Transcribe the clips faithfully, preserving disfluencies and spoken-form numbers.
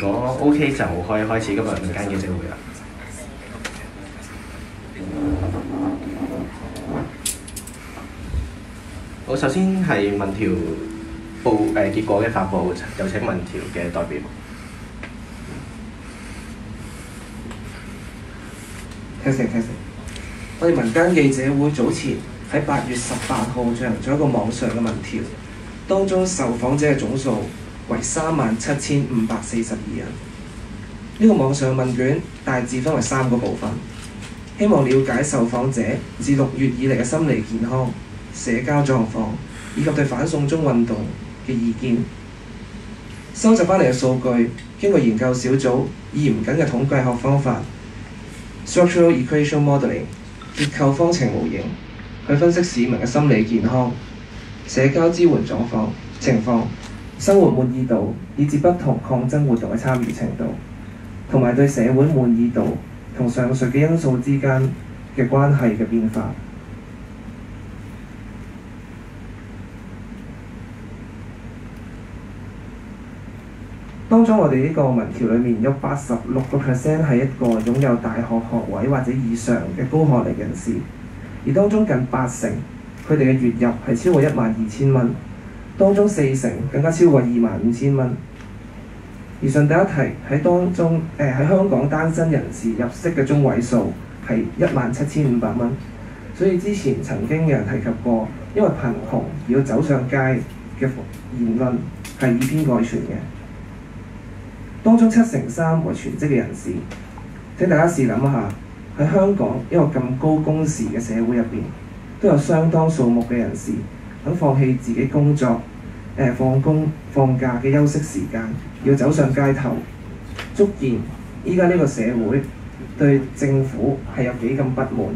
如果 OK 就可以開始今日民間記者會啦。好，首先係民調報誒、呃、結果嘅發布，有請民調嘅代表。 聽成聽成，我哋民間記者會早前喺八月十八號進行咗一個網上嘅民調，當中受訪者嘅總數為三萬七千五百四十二人。呢、這個網上問卷大致分為三個部分，希望了解受訪者自六月以嚟嘅心理健康、社交狀況以及對反送中運動嘅意見。收集翻嚟嘅數據，經過研究小組以嚴謹嘅統計學方法 （Structural Equation Modeling） 結構方程模型去分析市民嘅心理健康、社交支援狀況情況、生活滿意度以至不同抗爭活動嘅參與程度，同埋對社會滿意度同上述嘅因素之間嘅關係嘅變化。當中我哋呢個民調裏面有八十六個 percent 係一個擁有大學學位或者以上嘅高學歷人士，而當中近八成佢哋嘅月入係超過一萬二千蚊，當中四成更加超過二萬五千蚊。而順帶一提喺當中誒喺、呃、香港單身人士入息嘅中位數係一萬七千五百蚊，所以之前曾經有人提及過，因為貧窮而要走上街嘅言論係以偏概全嘅。當中七成三為全職嘅人士，請大家試諗一下，喺香港一個咁高工時嘅社會入邊，都有相當數目嘅人士肯放棄自己工作、誒、呃、放工放假嘅休息時間，要走上街頭，足見依家呢個社會對政府係有幾咁不滿。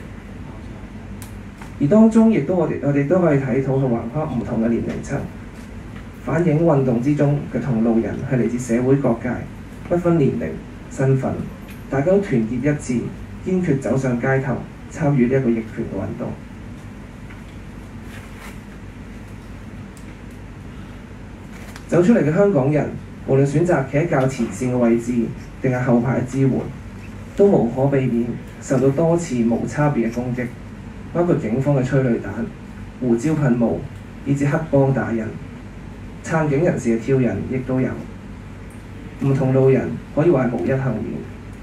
而當中亦都我哋我哋都可以睇到，係橫跨唔同嘅年齡層。反映運動之中嘅同路人係嚟自社會各界，不分年齡、身份，大家都團結一致，堅決走上街頭，參與呢一個逆權嘅運動。走出嚟嘅香港人，無論選擇企喺較前線嘅位置，定係後排嘅支援，都無可避免受到多次無差別嘅攻擊，包括警方嘅催淚彈、胡椒噴霧，以至黑幫打人。撐警人士嘅挑釁亦都有，唔同路人可以話係無一幸免。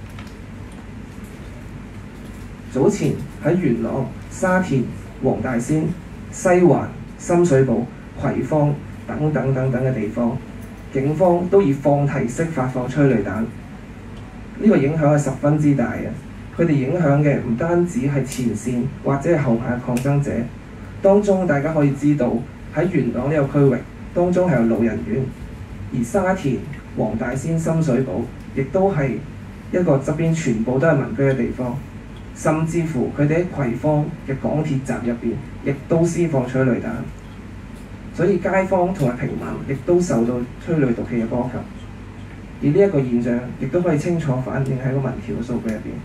早前喺元朗、沙田、黃大仙、西環、深水埗、葵芳等等等等嘅地方，警方都以放題式發放催淚彈，呢、這個影響係十分之大嘅。佢哋影響嘅唔單止係前線或者係後排嘅抗爭者，當中大家可以知道喺元朗呢個區域。當中係有老人院，而沙田、黃大仙、深水埗亦都係一個側邊全部都係民居嘅地方，甚至乎佢哋喺葵芳嘅港鐵站入邊，亦都施放催淚彈，所以街坊同埋平民亦都受到催淚毒氣嘅波及，而呢一個現象亦都可以清楚反映喺個民調嘅數據入邊。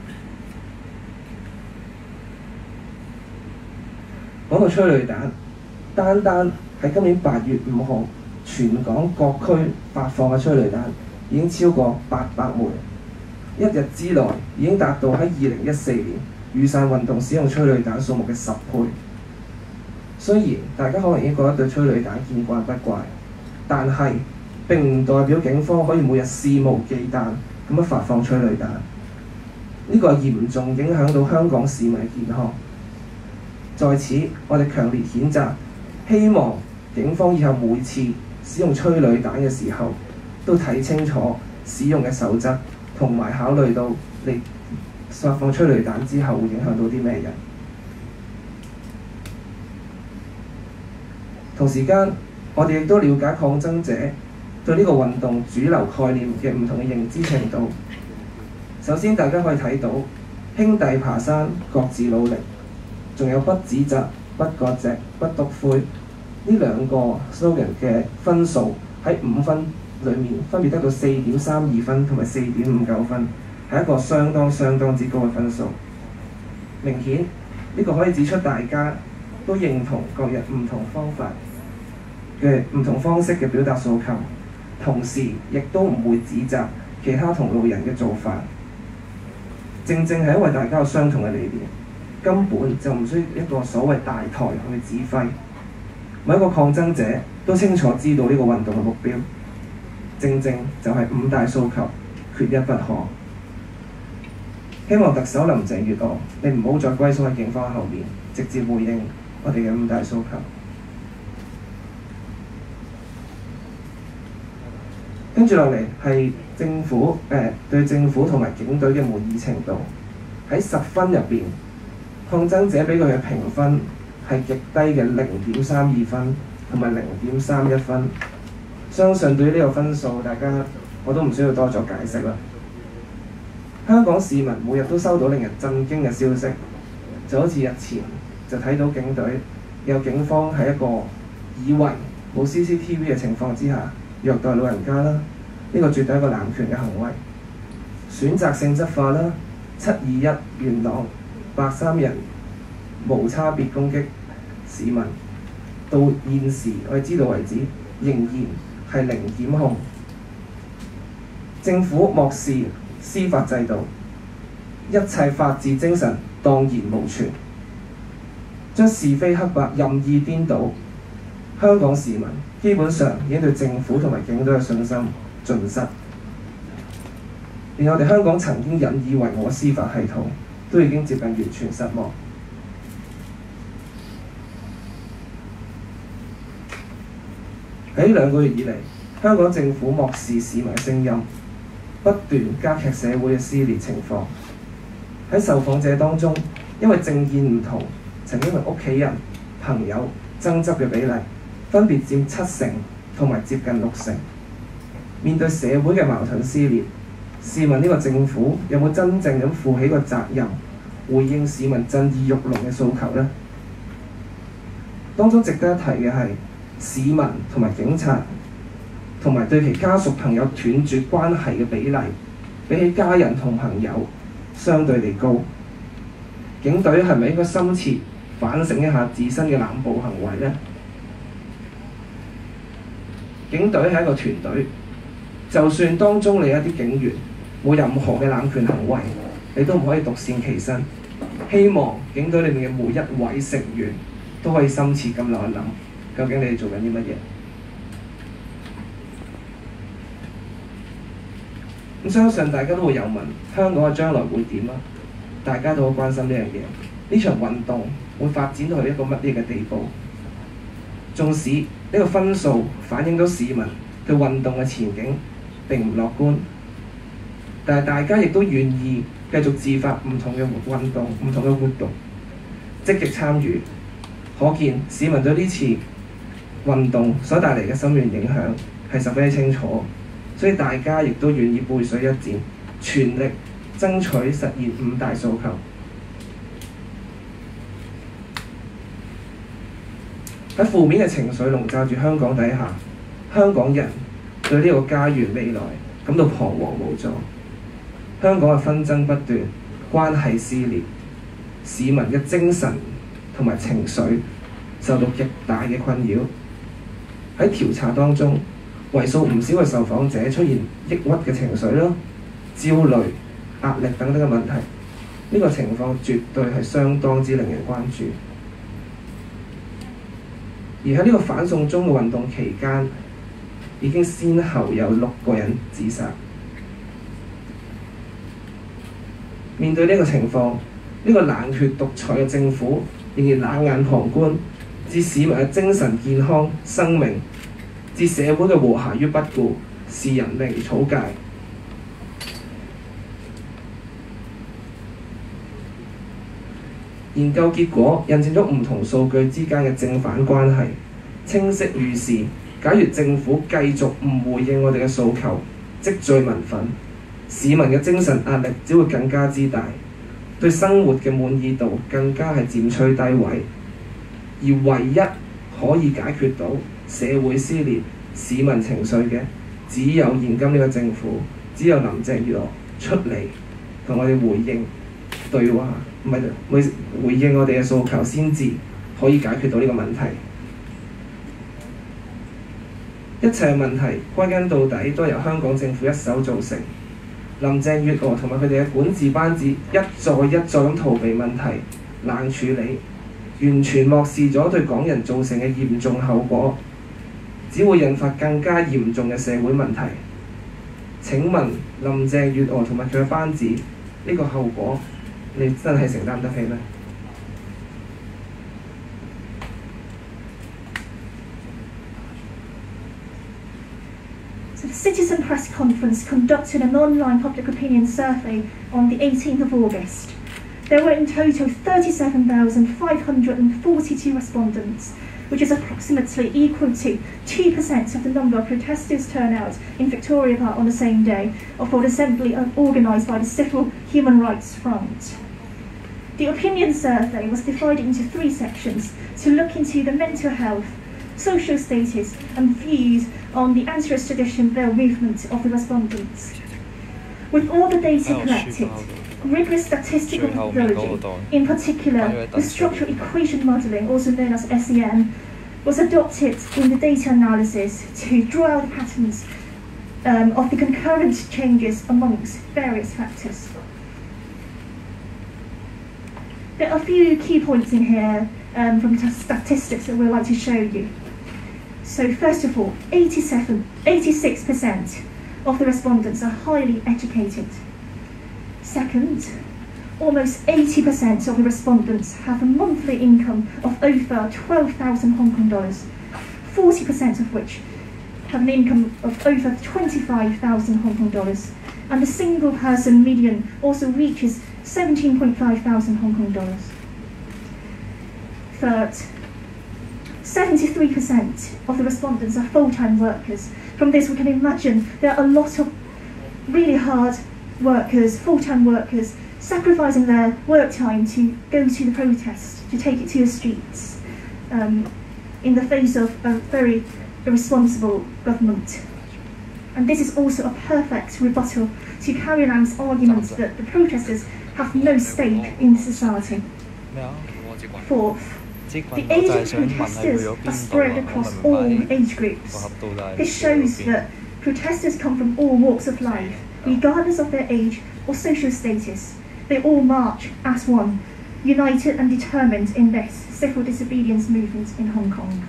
講到催淚彈，單單喺今年八月五號，全港各區發放嘅催淚彈已經超過八百枚，一日之內已經達到喺二零一四年雨傘運動使用催淚彈數目嘅十倍。雖然大家可能已經覺得對催淚彈見慣不怪，但係並唔代表警方可以每日肆無忌憚咁樣發放催淚彈。呢個係嚴重影響到香港市民嘅健康。在此，我哋強烈譴責，希望警方以後每次使用催淚彈嘅時候，都睇清楚使用嘅守則，同埋考慮到你發放催淚彈之後會影響到啲咩人。同時間，我哋亦都了解抗爭者對呢個運動主流概念嘅唔同嘅認知程度。首先，大家可以睇到兄弟爬山，各自努力，仲有不指責、不割席、不篤灰。呢兩個 slogan 嘅分數喺五分裏面分別得到四點三二分同埋四點五九分，係一個相當相當之高嘅分數。明顯呢、這個可以指出大家都認同各人唔同方法嘅唔同方式嘅表達訴求， 同時亦都唔會指責其他同路人嘅做法。正正係因為大家有相同嘅理念，根本就唔需要一個所謂大台去指揮。每一個抗爭者都清楚知道呢個運動嘅目標，正正就係五大訴求，缺一不可。希望特首林鄭月娥，你唔好再龜縮喺警方後面，直接回應我哋嘅五大訴求。跟住落嚟係政府誒、呃、對政府同埋警隊嘅滿意程度。喺十分入邊，抗爭者俾佢嘅評分係極低嘅零點三二分同埋零點三一分。相信對於呢個分數，大家我都唔需要多作解釋啦。香港市民每日都收到令人震驚嘅消息，就好似日前就睇到警隊有警方喺一個以為冇 C C T V 嘅情況之下虐待老人家啦，呢個絕對係一個濫權嘅行為。選擇性執法啦，七二一元朗白衫人無差別攻擊市民，到現時我哋知道為止仍然係零檢控。政府漠視司法制度，一切法治精神蕩然無存，將是非黑白任意顛倒。香港市民基本上已經對政府同埋警隊嘅信心盡失，連我哋香港曾經引以為傲嘅司法系統都已經接近完全失望。喺兩個月以嚟，香港政府漠視市民嘅聲音，不斷加劇社會嘅撕裂情況。喺受訪者當中，因為政見唔同，曾經同屋企人、朋友爭執嘅比例分別佔七成同埋接近六成。面對社會嘅矛盾撕裂，試問呢個政府有冇真正咁負起個責任，回應市民震耳欲聾嘅訴求呢？當中值得一提嘅係市民同埋警察同埋對其家屬朋友斷絕關係嘅比例，比起家人同朋友相對地高。警隊係咪應該深切反省一下自身嘅濫捕行為呢？警隊係一個團隊，就算當中你一啲警員冇任何嘅濫權行為，你都唔可以獨善其身。希望警隊裏面嘅每一位成員都可以深切咁諗一諗，究竟你哋做緊啲乜嘢？咁相信大家都會有問，香港嘅將來會點啊？大家都好關心呢樣嘢。呢場運動會發展到去一個乜嘢嘅地步？縱使呢個分數反映到市民對運動嘅前景並唔樂觀，但係大家亦都願意繼續自發唔同嘅運動、唔同嘅活動，積極參與。可見市民對呢次運動所帶嚟嘅深遠影響係十分之清楚，所以大家亦都願意背水一戰，全力爭取實現五大訴求。喺負面嘅情緒籠罩住香港底下，香港人對呢個家園未來感到彷徨無助。香港嘅紛爭不斷，關係撕裂，市民嘅精神同埋情緒受到極大嘅困擾。喺調查當中，為數唔少嘅受訪者出現抑鬱嘅情緒啦、焦慮、壓力等等嘅問題。呢個情況絕對係相當之令人關注。而喺呢個反送中嘅運動期間，已經先後有六個人自殺。面對呢個情況，呢個冷血獨裁嘅政府仍然冷眼旁觀，置市民嘅精神健康、生命，置社會嘅和諧於不顧，視人命如草芥。研究結果印證咗唔同數據之間嘅正反關係，清晰預示，假如政府繼續唔回應我哋嘅訴求，積聚民憤，市民嘅精神壓力只會更加之大，對生活嘅滿意度更加係漸趨低位。而唯一可以解決到社會撕裂、市民情緒嘅，只有現今呢個政府，只有林鄭月娥出嚟同我哋回應對話，唔係回回應我哋嘅訴求，先至可以解決到呢個問題。 一切問題歸根到底都係由香港政府一手造成。林鄭月娥同埋佢哋嘅管治班子一再一再咁逃避問題、冷處理，完全漠視咗對港人造成嘅嚴重後果，只會引發更加嚴重嘅社會問題。請問林鄭月娥同埋佢嘅班子呢個後果，你真係承擔得起咩？ The Citizen Press Conference conducted an online public opinion survey on the eighteenth of August. There were in total thirty-seven thousand five hundred forty-two respondents, which is approximately equal to two percent of the number of protesters turnout in Victoria Park on the same day of the assembly organised by the Civil Human Rights Front. The opinion survey was divided into three sections to look into the mental health, social status and views on the anti-extradition bill movement of the respondents. With all the data collected, rigorous statistical methodology, in particular the structural equation modelling, also known as S E M, was adopted in the data analysis to draw out the patterns um, of the concurrent changes amongst various factors. There are a few key points in here um, from the statistics that we'd like to show you. So first of all, eighty-seven, eighty-six percent of the respondents are highly educated. Second, almost eighty percent of the respondents have a monthly income of over twelve thousand Hong Kong dollars, forty percent of which have an income of over twenty-five thousand Hong Kong dollars, and the single person median also reaches seventeen point five thousand Hong Kong dollars. Third, seventy-three percent of the respondents are full-time workers. From this we can imagine there are a lot of really hard workers, full-time workers, sacrificing their work time to go to the protest, to take it to the streets, um, in the face of a very irresponsible government. And this is also a perfect rebuttal to Carrie Lam's argument that the protesters have no stake in society. Fourth, the age of protesters are spread across all age groups. This shows that protesters come from all walks of life, regardless of their age or social status. They all march as one, united and determined in this civil disobedience movement in Hong Kong.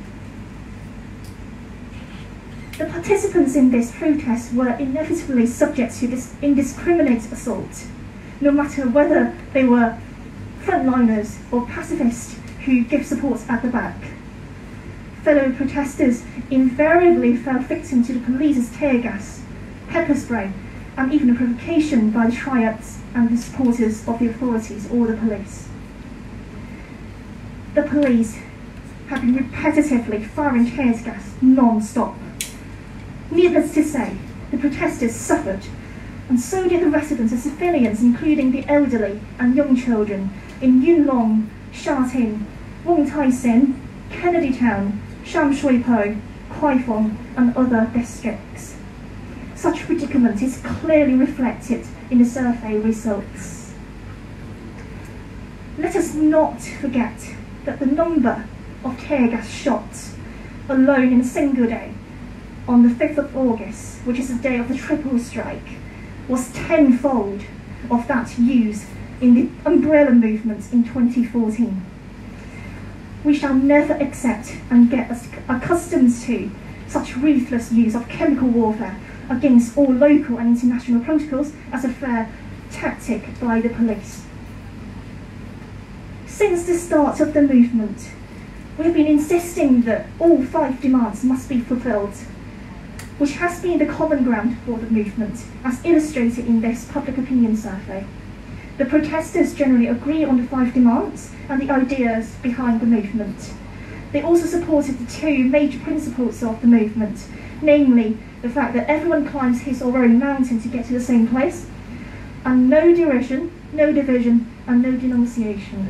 The participants in this protest were inevitably subject to this indiscriminate assault, no matter whether they were frontliners or pacifists who give support at the back. Fellow protesters invariably fell victim to the police's tear gas, pepper spray, and even a provocation by the triads and the supporters of the authorities or the police. The police have been repetitively firing tear gas non-stop. Needless to say, the protesters suffered, and so did the residents and civilians, including the elderly and young children in Yuen Long, Sha Tin, Wong Tai Sin, Kennedy Town, Sham Shui Po, Kwai Fong and other districts. Such predicament is clearly reflected in the survey results. Let us not forget that the number of tear gas shots alone in a single day on the fifth of August, which is the day of the triple strike, was tenfold of that used in the umbrella movement in twenty fourteen. We shall never accept and get accustomed to such ruthless use of chemical warfare against all local and international protocols as a fair tactic by the police. Since the start of the movement, we have been insisting that all five demands must be fulfilled, which has been the common ground for the movement, as illustrated in this public opinion survey. The protesters generally agree on the five demands and the ideas behind the movement. They also supported the two major principles of the movement, namely the fact that everyone climbs his or her own mountain to get to the same place, and no derision, no division, and no denunciation.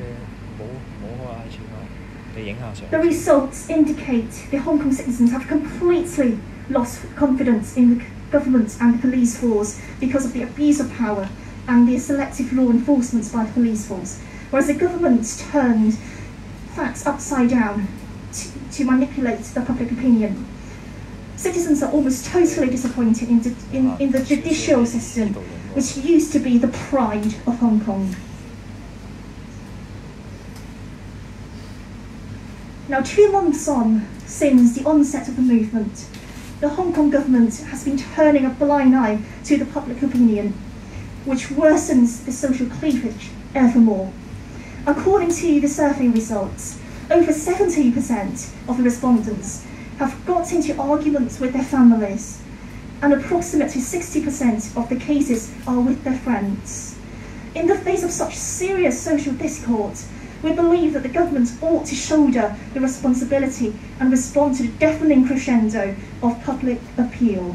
The results indicate the Hong Kong citizens have completely lost confidence in the government and the police force because of the abuse of power and the selective law enforcement by the police force, whereas the government turned facts upside down to, to manipulate the public opinion. citizens are almost totally disappointed in the, in, in the judicial system, which used to be the pride of Hong Kong. Now, two months on since the onset of the movement, the Hong Kong government has been turning a blind eye to the public opinion, which worsens the social cleavage evermore. According to the survey results, over seventy percent of the respondents have got into arguments with their families, and approximately sixty percent of the cases are with their friends. In the face of such serious social discord, we believe that the government ought to shoulder the responsibility and respond to the deafening crescendo of public appeal.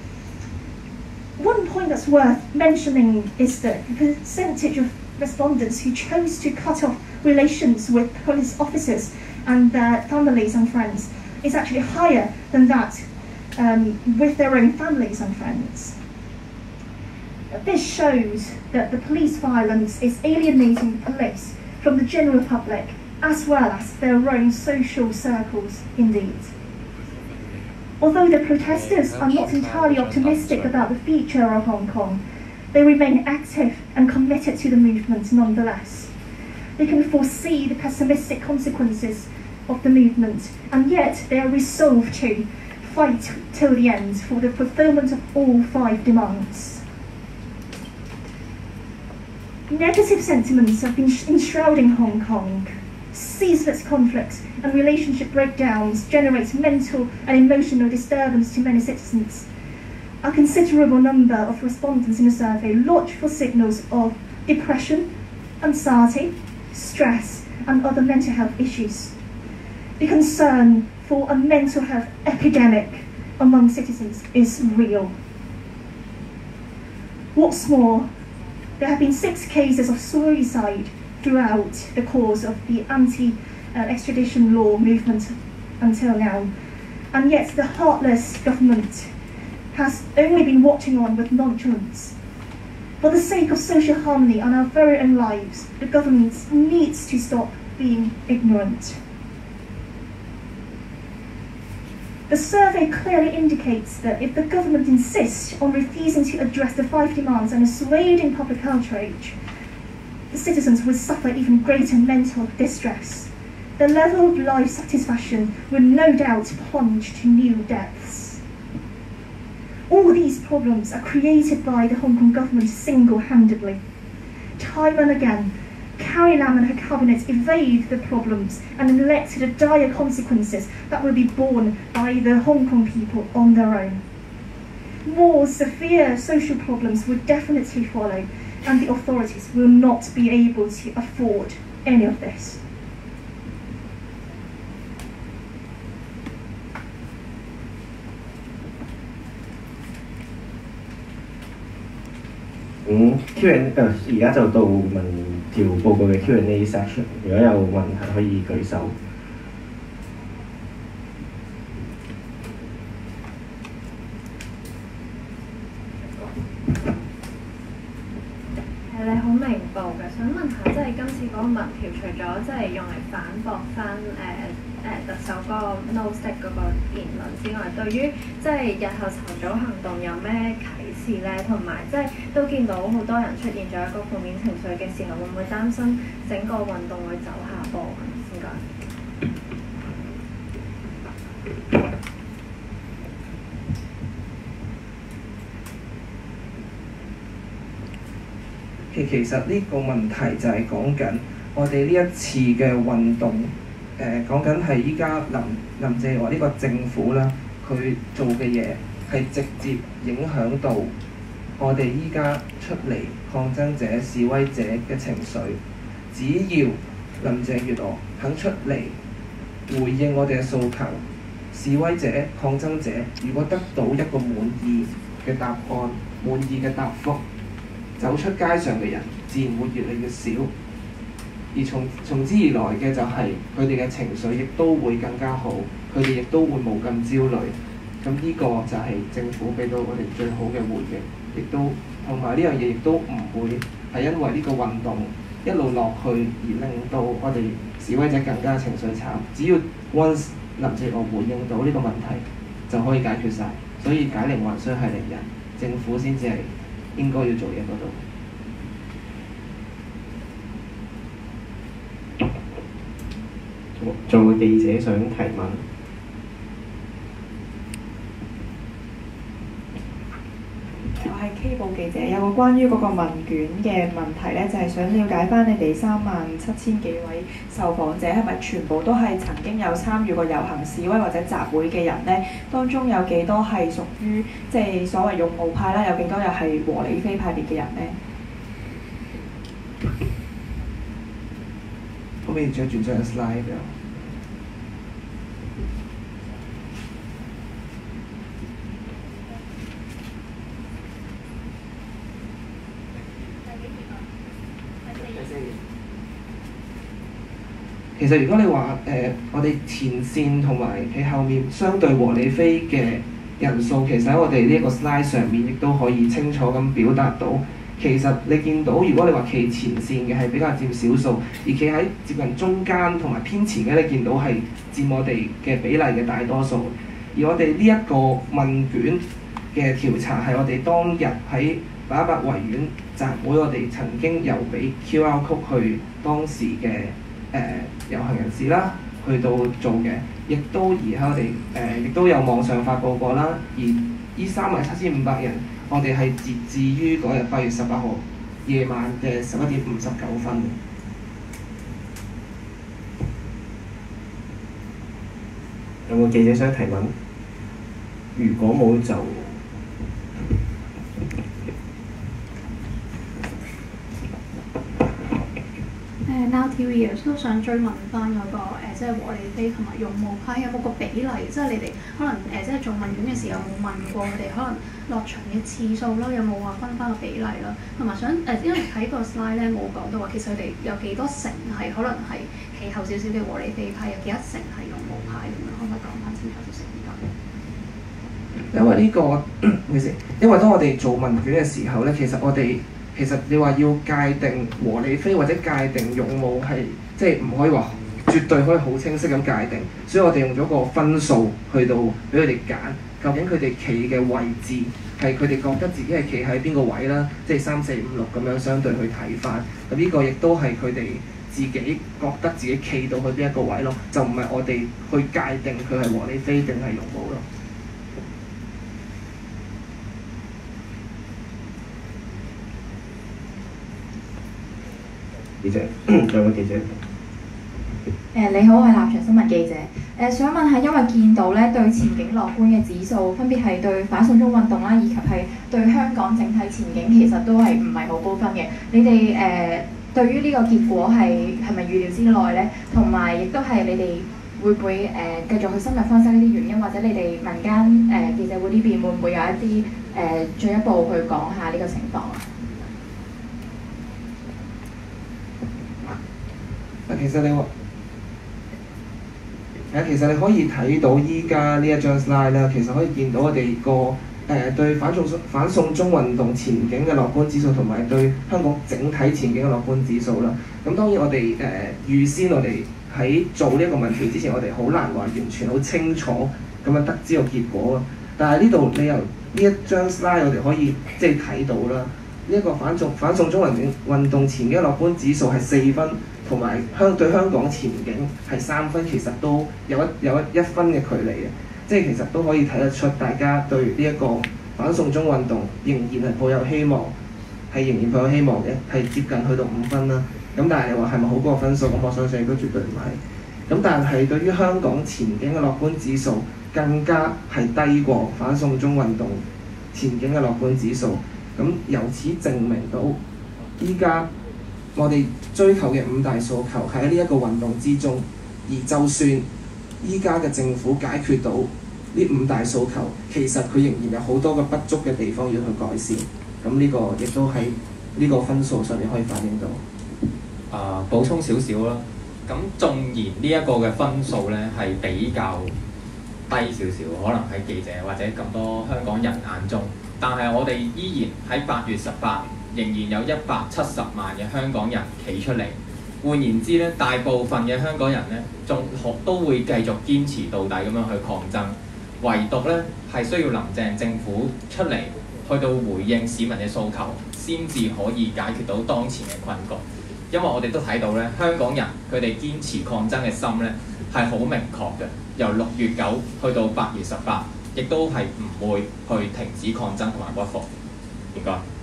One point that's worth mentioning is that the percentage of respondents who chose to cut off relations with police officers and their families and friends is actually higher than that um, with their own families and friends. This shows that the police violence is alienating the police from the general public, as well as their own social circles indeed. Although the protesters are not entirely optimistic about the future of Hong Kong, they remain active and committed to the movement nonetheless. They can foresee the pessimistic consequences of the movement, and yet they are resolved to fight till the end for the fulfillment of all five demands. Negative sentiments have been enshrouding Hong Kong. Ceaseless conflicts and relationship breakdowns generate mental and emotional disturbance to many citizens. A considerable number of respondents in the survey lodged for signals of depression, anxiety, stress, and other mental health issues. The concern for a mental health epidemic among citizens is real. What's more, there have been six cases of suicide throughout the course of the anti-extradition law movement until now, and yet the heartless government has only been watching on with nonchalance. For the sake of social harmony and our very own lives, the government needs to stop being ignorant. The survey clearly indicates that if the government insists on refusing to address the five demands and assuaging public outrage, the citizens will suffer even greater mental distress. The level of life satisfaction will no doubt plunge to new depths. All these problems are created by the Hong Kong government single-handedly. Time and again, Carrie Lam and her cabinet evade the problems and elect the dire consequences that will be borne by the Hong Kong people on their own. More severe social problems will definitely follow, and the authorities will not be able to afford any of this. 咁 Q and 誒而家就到民調報告嘅 Q and A section， 如果有問題可以舉手。 誒，你好明報嘅，想問下，即係今次嗰個民調，除咗即係用嚟反駁翻誒誒特首嗰個 no stick 嗰個言論之外，對於即係日後籌組行動有咩啟示咧？同埋即係都見到好多人出現咗一個負面情緒嘅時候，會唔會擔心整個運動會走下坡啊？唔該。 其其實呢個問題就係講緊我哋呢一次嘅運動，誒講緊係依家林林鄭月娥呢個政府啦，佢做嘅嘢係直接影響到我哋依家出嚟抗爭者、示威者嘅情緒。只要林鄭月娥肯出嚟回應我哋嘅訴求，示威者、抗爭者如果得到一個滿意嘅答案、滿意嘅答覆，走出街上嘅人自然會越嚟越少，而從從之而來嘅就係佢哋嘅情緒亦都會更加好，佢哋亦都會冇咁焦慮。咁呢個就係政府俾到我哋最好嘅回應，亦都同埋呢樣嘢亦都唔會係因為呢個運動一路落去而令到我哋示威者更加情緒慘。只要 once 林鄭月娥回應到呢個問題， 就可以解決晒。所以解鈴還須繫鈴人，政府先至係應該要做嘢嗰度。 仲有記者想提問？ 我係 K 報記者，有個關於嗰個問卷嘅問題咧，就係、是、想了解翻你哋三萬七千幾位受訪者係咪全部都係曾經有參與過遊行示威或者集會嘅人咧？當中有幾多係屬於即係所謂勇武派啦？有幾多又係和理非派別嘅人咧？ 可唔可以再轉張 slide 㗎？其實如果你話誒、呃，我哋前線同埋喺後面相對和理非嘅人數，其實喺我哋呢一個 slide 上面亦都可以清楚咁表達到。其實你見到，如果你話企前線嘅係比較佔少數，而企喺接近中間同埋偏前嘅，你見到係佔我哋嘅比例嘅大多數。而我哋呢一個問卷嘅調查係我哋當日喺八一八維園集會，我哋曾經有俾 Q R code 去當時嘅誒、呃、遊行人士啦，去到做嘅，亦都而喺我哋誒亦都有網上發布過啦。而呢三萬七千五百人，我哋係截至於嗰日八月十八號夜晚嘅十一點五十九分。 有冇記者想提問？如果冇就。 誒 Now T V 都想追問翻嗰、那個、呃、即係和理非同埋勇武派有冇個比例？即係你哋可能誒、呃、即係做問卷嘅時候有冇問過佢哋可能落場嘅次數啦？有冇話分翻個比例啦？同埋想誒、呃，因為睇個 slide 咧冇講到話，其實佢哋有幾多成係可能係其後少少嘅和理非派，有幾多成係勇武派咁樣？可唔可以講翻清楚少少？ 因為呢、這個唔好意思，因為當我哋做問卷嘅時候咧，其實我哋其實你話要界定和理非或者界定勇武係即係唔可以話絕對可以好清晰咁界定，所以我哋用咗個分數去到俾佢哋揀，究竟佢哋企嘅位置係佢哋覺得自己係企喺邊個位啦，即係三四五六咁樣相對去睇翻。咁呢個亦都係佢哋自己覺得自己企到去邊一個位咯，就唔係我哋去界定佢係和理非定係勇武咯。 記者，兩位記者。 誒你好，我係立場新聞記者。誒想問下，因為見到咧對前景樂觀嘅指數，分別係對反送中運動啦，以及係對香港整體前景，其實都係唔係好高分嘅。你哋誒、呃、對於呢個結果係係咪預料之內咧？同埋亦都係你哋會唔會誒、呃、繼續去深入分析呢啲原因，或者你哋民間誒、呃、記者會呢邊會唔會有一啲誒、呃、進一步去講下呢個情況啊？ 其實你話，誒其實你可以睇到依家呢一張 slide 啦，其實可以見到我哋個誒對反送反送中運動前景嘅樂觀指數，同埋對香港整體前景嘅樂觀指數啦。咁當然我哋誒、呃、預先我哋喺做呢一個問題之前，我哋好難話完全好清楚咁樣得知個結果啊。但係呢度你由呢一張 slide 我哋可以即係睇到啦，呢、這、一個反送反送中運動運動前景嘅樂觀指數係四分。同埋香對香港前景係三分，其實都有一有一一分嘅距離嘅，即係其實都可以睇得出大家對呢一個反送中運動仍然係抱有希望，係仍然抱有希望嘅，係接近去到五分啦。咁但係你話係咪好高個分數？咁我相信都絕對唔係。咁但係對於香港前景嘅樂觀指數更加係低過反送中運動前景嘅樂觀指數。咁由此證明到依家我哋追求嘅五大訴求喺呢一個運動之中，而就算依家嘅政府解決到呢五大訴求，其實佢仍然有好多個不足嘅地方要去改善。咁呢個亦都喺呢個分數上面可以反映到。 啊、呃，補充少少啦。咁縱然呢一個嘅分數咧係比較低少少，可能喺記者或者咁多香港人眼中，但係我哋依然喺八月十八。仍然有一百七十萬嘅香港人企出嚟。換言之咧，大部分嘅香港人咧，仲學都會繼續堅持到底咁樣去抗爭。 唯獨咧係需要林鄭政府出嚟去到回應市民嘅訴求，先至可以解決到當前嘅困局。因為我哋都睇到咧，香港人佢哋堅持抗爭嘅心咧係好明確嘅，由六月九去到八月十八，亦都係唔會去停止抗爭同埋屈服。唔該。